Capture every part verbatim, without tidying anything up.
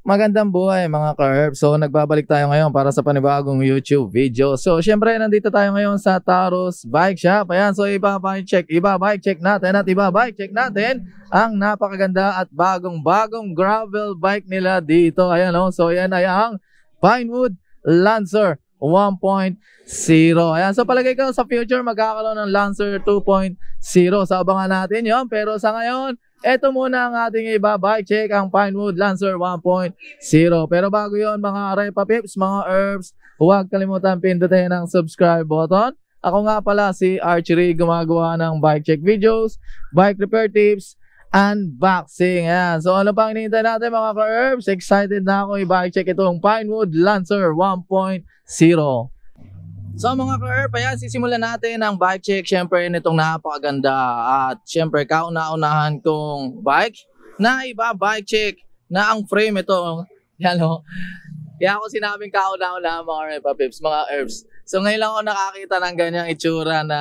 Magandang buhay mga ka-herb. So nagbabalik tayo ngayon para sa panibagong YouTube video. So syempre nandito tayo ngayon sa Taurus Bike Shop. Ayan, so iba-bike check, iba-bike check natin at iba-bike check natin ang napakaganda at bagong-bagong gravel bike nila dito. Ayan oh. So yan ay ang Pinewood Lancer one point oh. Ayan, so palagay ko sa future magkakaroon ng Lancer two point oh. So abangan natin yon. Pero sa ngayon, ito muna ang ating iba-bike check, ang Pinewood Lancer one point oh. Pero bago yon mga Repa Pips, mga herbs, huwag kalimutan pindutin ang subscribe button. Ako nga pala si Archery, gumagawa ng bike check videos, bike repair tips, unboxing. Ayan. So ano pang hinihintay natin mga ka-herbs? Excited na ako i-bike check itong Pinewood Lancer one point oh. So mga ka-herb, ayan, sisimulan natin ang bike check. Siyempre nitong napakaganda at siyempre kauna-unahan kong bike na iba bike check na ang frame ito. Yan o. Kaya ako sinabing kauna-unahan mga Repa Pips, mga herbs. So ngayon lang ako nakakita ng ganyang itsura na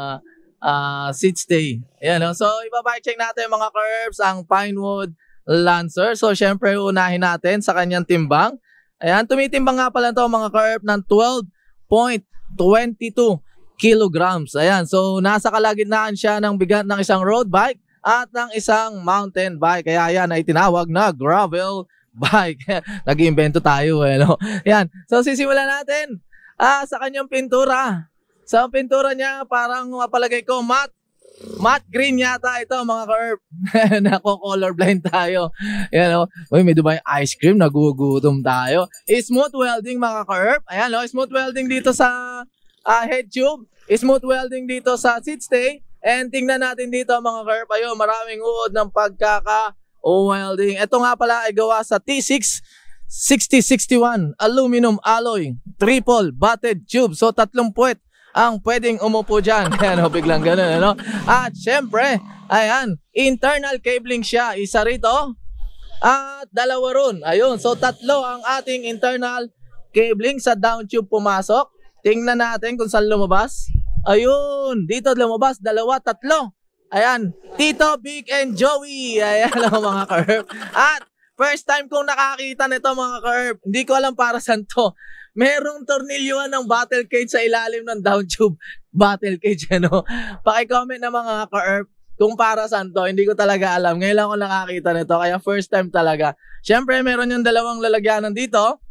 uh, seat stay. Yan o. So iba bike check natin mga ka-herbs ang Pinewood Lancer. So siyempre unahin natin sa kanyang timbang. Ayan, tumitimbang nga pala ito mga ka-herb ng twelve point twenty-two kilograms. Ayan, so nasa kalagitnaan siya ng bigat ng isang road bike at ng isang mountain bike. Kaya yan ay tinawag na gravel bike. Nag-iimbento tayo eh, no? Ayan, so sisimulan natin ah, sa kanyang pintura. Sa pintura niya parang mapalagay ko matte matte green yata ito mga ka-herb. Nako-colorblind tayo. Ayan o. Uy, may Dubai ice cream. Nagugutom tayo. Smooth welding mga ka-herb. Ayan o. Smooth welding dito sa uh, head tube. Smooth welding dito sa seat stay. And tingnan natin dito mga ka-herb. Ayun, maraming uod ng pagkaka-welding. Ito nga pala ay gawa sa T six sixty sixty-one aluminum alloy. Triple butted tube. So tatlong puwet ang pwedeng umupo dyan. Ayan o, biglang ganun, ano? At syempre, ayan, internal cabling siya. Isa rito at dalawa ron. Ayun, so tatlo ang ating internal cabling sa down tube pumasok. Tingnan natin kung saan lumabas. Ayun, dito lumabas, dalawa, tatlo. Ayan, Tito, Big, and Joey. Ayan o mga ka-herb. At first time kong nakakita nito mga ka-herb. Hindi ko alam para saan to. Merong tornilyuhan ng battle cage sa ilalim ng down tube battle cage, ano? Paki-comment na mga ka-herb kung para saan to. Hindi ko talaga alam. Ngayon lang ako nakakita nito. Kaya first time talaga. Siyempre, meron yung dalawang lalagyanan dito.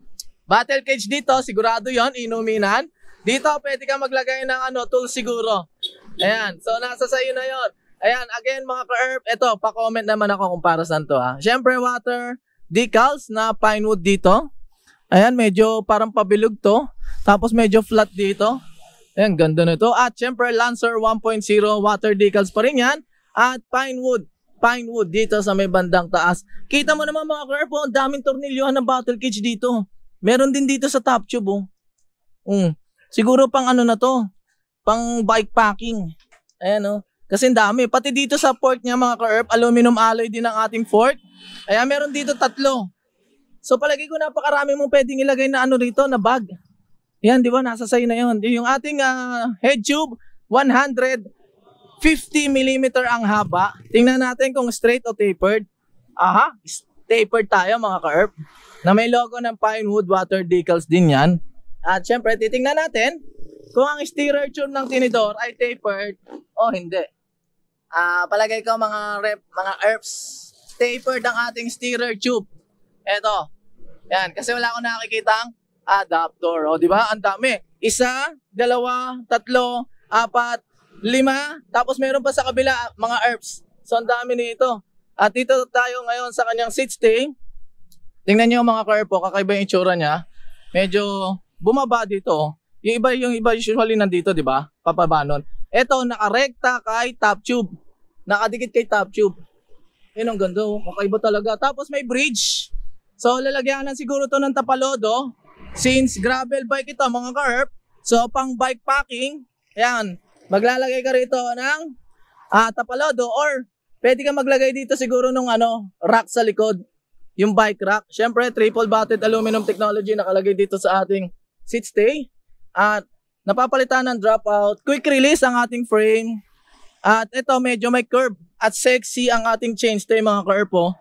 Battle cage dito, sigurado yon, inuminan. Dito, pwede ka maglagay ng ano, tool siguro. Ayan. So, nasa sayo na yon. Ayan, again mga ka-herb, ito, pa-comment naman ako kung para saan to, ha. Siyempre, water decals na Pinewood dito. Ayan, medyo parang pabilog to. Tapos medyo flat dito. Ayan, ganda na ito. At syempre, Lancer one point oh, water decals pa rin yan. At Pinewood, Pinewood dito sa may bandang taas. Kita mo naman mga ka-herb, ang daming tornilyuhan ng battle cage dito. Meron din dito sa top tube, oh. Mm. Siguro pang ano na to, pang bike packing. Ayan, oh. Kasi dami. Pati dito sa fork niya mga ka-herb, aluminum alloy din ang ating fork. Ayan, meron dito tatlo. So palagi ko napakarami mong pwedeng ilagay na ano rito, na bag. Yan, di ba? Nasa sayo na yun. Yung ating uh, head tube, one hundred fifty millimeter ang haba. Tingnan natin kung straight o tapered. Aha, tapered tayo mga ka-herb. Na may logo ng Pinewood water decals din yan. At syempre, titingnan natin kung ang steerer tube ng tinidor ay tapered o hindi. Ah, uh, palagay ko mga rep, mga herbs, tapered ang ating steerer tube. Eto. Yan, kasi wala akong nakikitang adapter. O, di ba? Ang dami. Isa, dalawa, tatlo, apat, lima. Tapos meron pa sa kabila mga herbs. So, ang dami nito. At dito tayo ngayon sa kanyang seat stay. Tingnan niyo mga ka-herb po, kakaiba yung itsura niya. Medyo bumaba dito. Yung iba, yung iba usually nandito, di ba? Papaba nun. Ito, nakarekta kay top tube. Nakadikit kay top tube. Yun ang ganda. Kakaiba talaga. Tapos may bridge. So, lalagyanan siguro to ng tapalodo. Since gravel bike ito, mga ka-herb. So, pang bike packing. Ayan. Maglalagay ka rito ng uh, tapalodo. Or, pwede ka maglagay dito siguro ng ano, rack sa likod. Yung bike rack. Siyempre, triple butted aluminum technology nakalagay dito sa ating seat stay. At, napapalitan ng dropout. Quick release ang ating frame. At, ito, medyo may curve. At sexy ang ating chainstay, mga ka-herb po.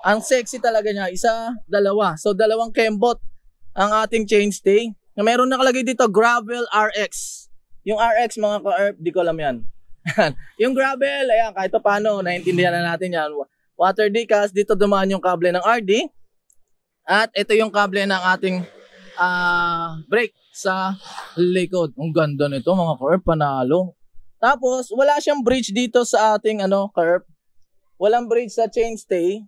Ang sexy talaga niya, isa, dalawa. So dalawang kembot ang ating chainstay. Na meron nakalagay dito, Gravel R X. Yung R X mga ka-erp, di ko alam yan. Yung gravel, ayan, kahit pa paano, naiintindihan na natin yan. Water decals, dito dumaan yung kable ng R D. At ito yung kable ng ating uh, brake sa likod. Ang ganda nito mga ka-erp, panalo. Tapos, wala siyang bridge dito sa ating ano, ka-erp. Walang bridge sa chainstay.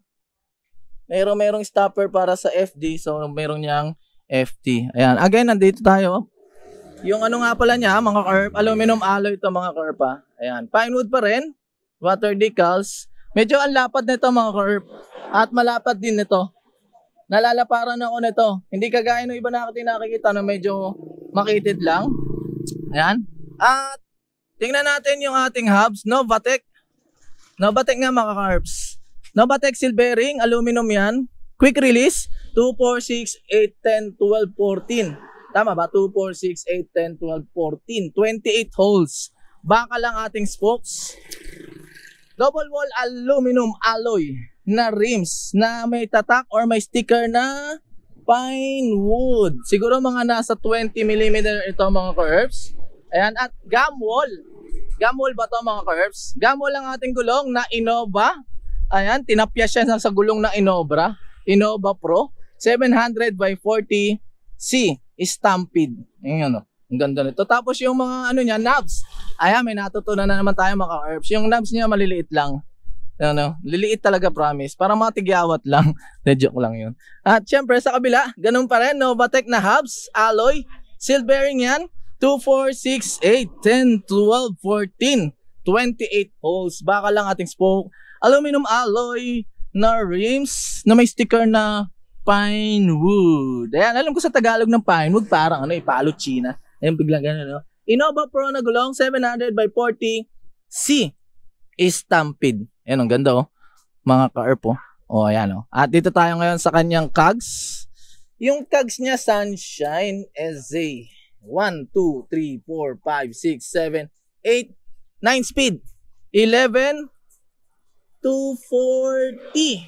Meron merong stopper para sa F D, so meron niyang F T. Ayan, again, nandito tayo. Yung ano nga pala niya, mga ka-erp, aluminum alloy ito mga ka-erp ha. Ayan, pine wood pa rin, water decals. Medyo ang lapad nito mga ka-erp. At malapad din nito. Nalalaparan ako nito. Hindi kagaya ng iba na nakikita na medyo makitid lang. Ayan. At tingnan natin yung ating hubs, Novatec. Novatec nga mga ka-erps. Novatec seal bearing, aluminum yan. Quick release, two, four, six, eight, ten, twelve, fourteen. Tama ba? two, four, six, eight, ten, twelve, fourteen. twenty-eight holes. Baka lang ating spokes. Double wall aluminum alloy na rims na may tatak or may sticker na pine wood. Siguro mga nasa twenty millimeter ito mga ka-erps. Ayan, at gum wall. Gum wall ba ito mga ka-erps? Gum wall ang ating gulong na Innova. Ayan, tinapya siya sa gulong ng Innova. Innova Pro. seven hundred by forty C. Stampede. Ayan o. Ang ganda nito. Tapos yung mga ano niya, knobs. Ayan, may natutunan na naman tayo mga ka-erps. Yung knobs niya maliliit lang. Ano, liliit talaga promise. Parang mga tigyawat lang. De joke lang yun. At syempre sa kabila, ganun pa rin. Novatec na hubs, alloy. Seal bearing yan. two, four, six, eight, ten, twelve, fourteen. twenty-eight holes. Baka lang ating spoke. Aluminum alloy na rims na may sticker na pine wood. Ayan, alam ko sa Tagalog ng pine wood parang ano, ipalo China. Ayan, biglang gano'n, no? Innova Pro na gulong, seven hundred by forty C. Stampede. Ayan, ang ganda, oh. Mga ka-erp, oh. Oh, ayan, oh. At dito tayo ngayon sa kanyang cogs. Yung cogs niya, Sunshine S A. one, two, three, four, five, six, seven, eight, nine speed. eleven to forty.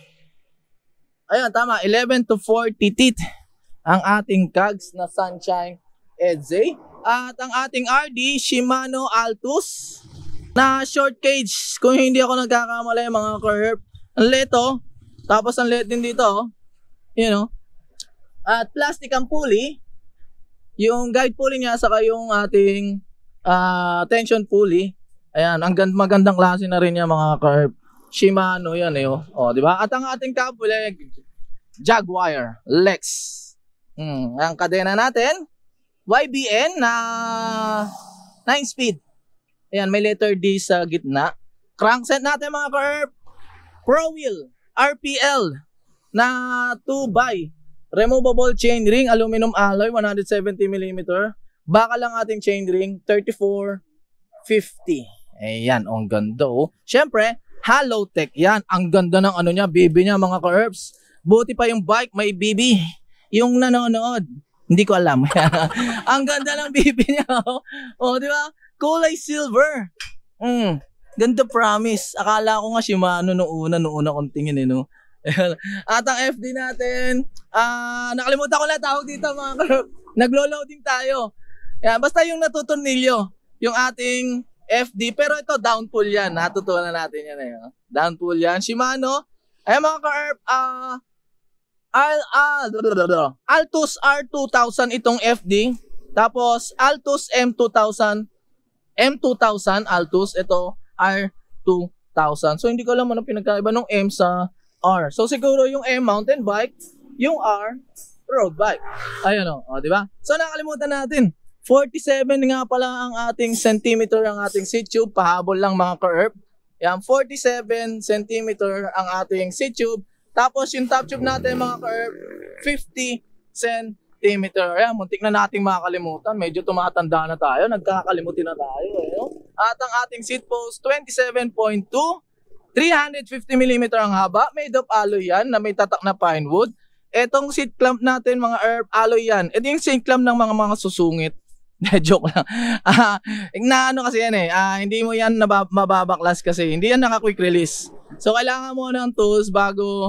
Ayun, tama. eleven to forty teeth ang ating cogs na Sunshine S A. At ang ating R D, Shimano Altus na short cage. Kung hindi ako nagkakamali mga ka-erp. Ang leto. Tapos ang let din dito. Oh. You know. At plastic ang pulley. Yung guide pulley niya saka yung ating uh, tension pulley. Ayan, ang gand magandang klase na rin yan mga ka-erp. Shimano yan eh. Oh, oh di ba? At ang ating cable Jaguar Lex. Hmm, ang kadena natin Y B N na nine speed. Ayan, may letter D sa gitna. Crankset natin mga ka-erp. Pro wheel R P L na two by. Removable chain ring, aluminum alloy, one hundred seventy millimeter. Baka lang ating chain ring, thirty-four fifty. Ayan, ang ganda oh. Siyempre, Halotech. Yan, ang ganda ng ano niya, B B niya mga ka-erps. Buti pa yung bike, may B B. Yung nanonood, hindi ko alam. Ang ganda ng B B niya oh. Oh, di ba? Kulay silver. Mm, ganda promise. Akala ko nga Shimano noong una, noong una kong tingin eh, no? At ang F D natin, ah, uh, nakalimutan ko na tawag dito mga ka-erp. Naglo-loading tayo. Yan, basta yung natutornilyo, yung ating F D, pero ito downpull yan. Natutunan natin yan eh. Downpull yan. Shimano. Ay mga ka-erp, ah, Al, uh, Altus R two thousand itong F D. Tapos Altus M two thousand. M two thousand Altus. Ito R two thousand. So hindi ko alam ano pinagkaiba ng M sa R. So siguro yung M mountain bike, yung R road bike. Ayun o, oh, di ba? So nakalimutan natin. forty-seven nga pala ang ating centimeter ang ating seat tube. Pahabol lang mga ka-erp. Yan, forty-seven centimeter ang ating seat tube. Tapos yung top tube natin mga ka-erp, fifty centimeter. Ayan, muntik na nating makakalimutan. Medyo tumatanda na tayo. Nagkakalimutin na tayo. Eh, no? At ang ating seat post, twenty-seven point two. three hundred fifty millimeter ang haba. Made of alloy yan na may tatak na pine wood. Etong seat clamp natin mga erp, alloy yan. Ito yung seat clamp ng mga mga susungit. Joke lang. Ah, na ano kasi yan eh. Ah, hindi mo yan mababaklas kasi. Hindi yan naka-quick release. So kailangan mo ng tools bago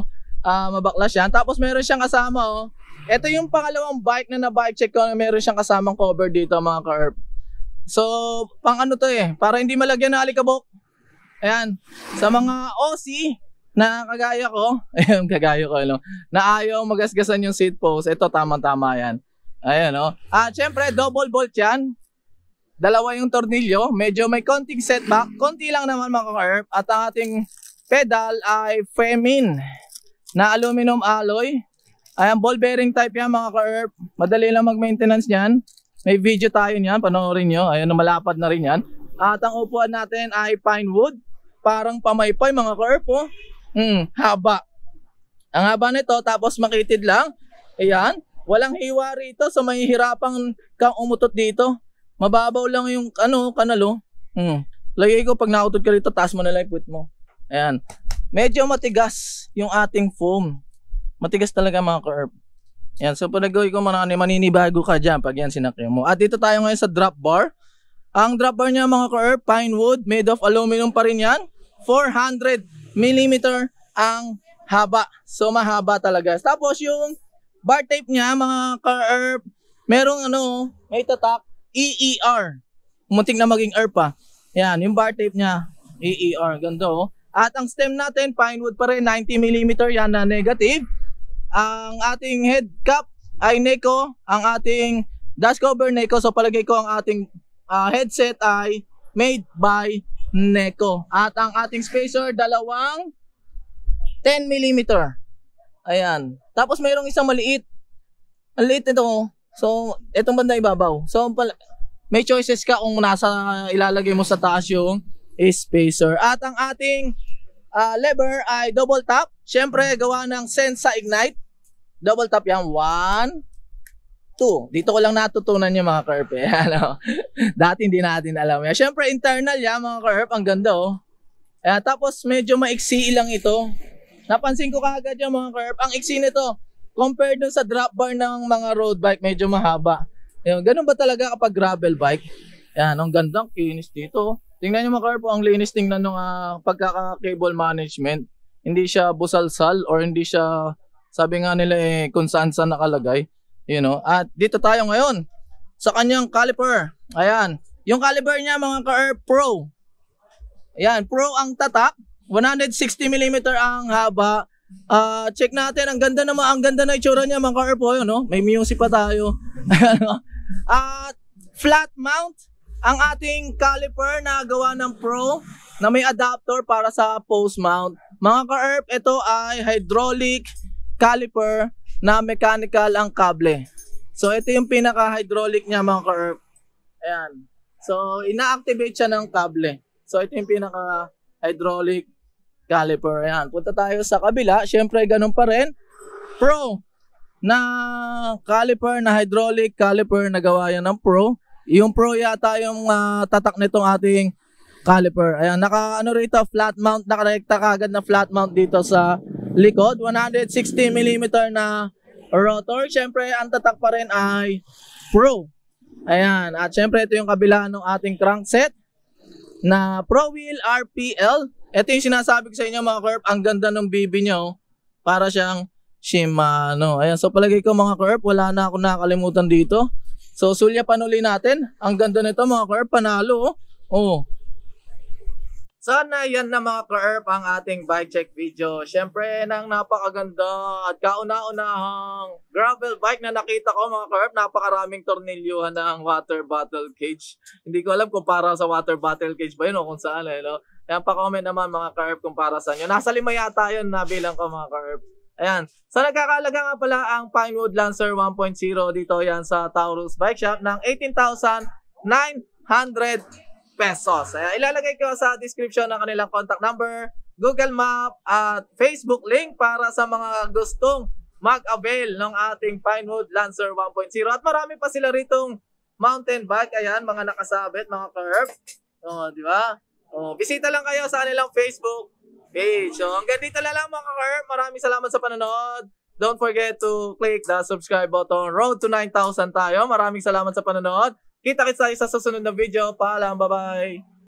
uh, mabaklas yan. Tapos meron siyang kasama, oh. Ito yung pangalawang bike na na-bike check ko na meron siyang kasamang cover dito mga ka-herb. So, pang ano to eh, para hindi malagyan ng alikabok. Ayan, sa mga O C na kagaya ko, ayun, kagaya ko, ano, na ayaw magasgasan yung seat post, ito tamang-tama yan. Ayan, oh. At syempre, double bolt yan. Dalawa yung tornilyo, medyo may konting setback, konti lang naman mga ka-herb. At ang ating pedal ay Femin na aluminum alloy. Ayan, ball bearing type yan mga ka-herb. Madali lang mag-maintenance yan. May video tayo niyan, panoorin nyo. Ayan, malapad na rin yan. At ang upuan natin ay pine wood. Parang pamaypay mga ka-herb, oh. Hmm, haba. Ang haba nito, tapos makitid lang. Ayan, walang hiwa rito, so mahihirapang kang umutot dito. Mababaw lang yung ano, kanalo. Hmm. Lagay ko pag nautod ka rito, taas mo na lang yung foot mo. Ayan. Medyo matigas yung ating foam. Matigas talaga mga ka-herb. Yan, so pag nagawin ko mga maninibago ka dyan pag yan sinakyan mo. At dito tayo ngayon sa drop bar. Ang drop bar niya mga ka-herb, pine wood, made of aluminum pa rin yan. four hundred millimeter ang haba. So mahaba talaga. Tapos yung bar tape niya mga ka-herb, merong ano, may tatak, E E R. Muntik na maging herb pa. Yan, yung bar tape niya, E E R. Ganda oh. At ang stem natin, pine wood pa rin, ninety millimeter yan na negative. Ang ating head cap ay Neko, ang ating dash cover Neko. So palagay ko ang ating uh, headset ay made by Neko. At ang ating spacer, dalawang ten millimeter. Ayan. Tapos mayroong isang maliit. Ang liit nito. So itong banda ibabaw. So may choices ka kung nasa ilalagay mo sa taas yung spacer. At ang ating uh, lever ay double tap. Siyempre gawa ng Sensa Ignite. Double tap yan. One, two. Dito ko lang natutunan yung mga ka-herb. Ano? Dati hindi natin alam yan. Siyempre internal yan mga ka-herb. Ang ganda oh. Ayan, tapos medyo maiksi lang ito. Napansin ko kaagad yung mga ka-herb. Ang iksi nito compared dun sa drop bar ng mga road bike, medyo mahaba. Ayan, ganun ba talaga kapag gravel bike? Ayan, ang gandang kinis dito. Tingnan nyo mga ka-herb, ang linis tingnan ng uh, pagkaka-cable management. Hindi siya busalsal or hindi siya, sabi nga nila eh, kung saan saan nakalagay. You know? At dito tayo ngayon sa kanyang caliper. Ayan, yung caliper niya mga ka-herb, Pro. Ayan, Pro ang tatak. one hundred sixty millimeter ang haba. Uh, check natin, ang ganda naman, ang ganda na itsura niya mga ka-herb po, no? May music pa tayo. At flat mount ang ating caliper na gawa ng Pro na may adapter para sa post mount. Mga ka-herb, ito ay hydraulic caliper na mechanical ang kable. So ito yung pinaka-hydraulic niya mga ka-herb. Ayan. So ina-activate siya ng kable. So ito yung pinaka-hydraulic caliper. Ayan. Punta tayo sa kabila. Siyempre ganun pa rin. Pro na caliper, na hydraulic caliper na gawa yan ng Pro. Yung Pro yata yung uh, tatak nitong ating caliper. Ayan. Naka ano rito, flat mount. Nakarekta kagad na flat mount dito sa likod. one hundred sixty millimeter na rotor. Siyempre ang tatak pa rin ay Pro. Ayan. At siyempre ito yung kabila ng ating crankset na Pro Wheel R P L. Ito yung sinasabi ko sa inyo mga ka-herb, ang ganda ng B B niya oh. Para siyang Shimano. Ayan, so palagay ko mga ka-herb, wala na ako nakakalimutan dito. So sulyapan uli natin. Ang ganda nito mga ka-herb, panalo oh. Oh. Sana yan na mga ka-herb ang ating bike check video. Siyempre nang napakaganda at kauna-unahang gravel bike na nakita ko mga ka-herb, napakaraming tornilyuhan ng water bottle cage. Hindi ko alam kung para sa water bottle cage ba yun o kung saan eh, no? Ayan, pa-comment naman mga ka-herb kung para sa inyo. Nasa lima yata yun, nabilang ko mga ka-herb. Ayan. So nagkakalaga nga pala ang Pinewood Lancer one point oh dito yan sa Taurus Bike Shop ng eighteen thousand nine hundred pesos. Ayan, ilalagay ko sa description ng kanilang contact number, Google Map at Facebook link para sa mga gustong mag-avail ng ating Pinewood Lancer one point oh. At marami pa sila ritong mountain bike. Ayan, mga nakasabit, mga ka-herb. O, di ba? O, bisita lang kayo sa kanilang Facebook page. So, hanggang dito na lang mga ka-herb. Maraming salamat sa panonood. Don't forget to click the subscribe button. Road to nine thousand tayo. Maraming salamat sa panonood. Kita-kits tayo sa susunod na video. Paalam, bye-bye.